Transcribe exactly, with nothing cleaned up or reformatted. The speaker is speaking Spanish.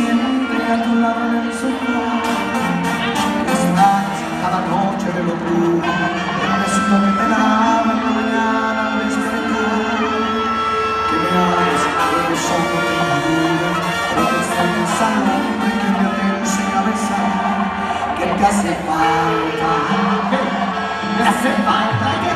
siempre a tu lado en el sofá. Extrañas cada noche de locura el besito que te daba en la mañana al despertar. Que me hables de los ojos de la vida, pero que estés pensando en que me atense a besar. Que te hace falta, que te hace falta que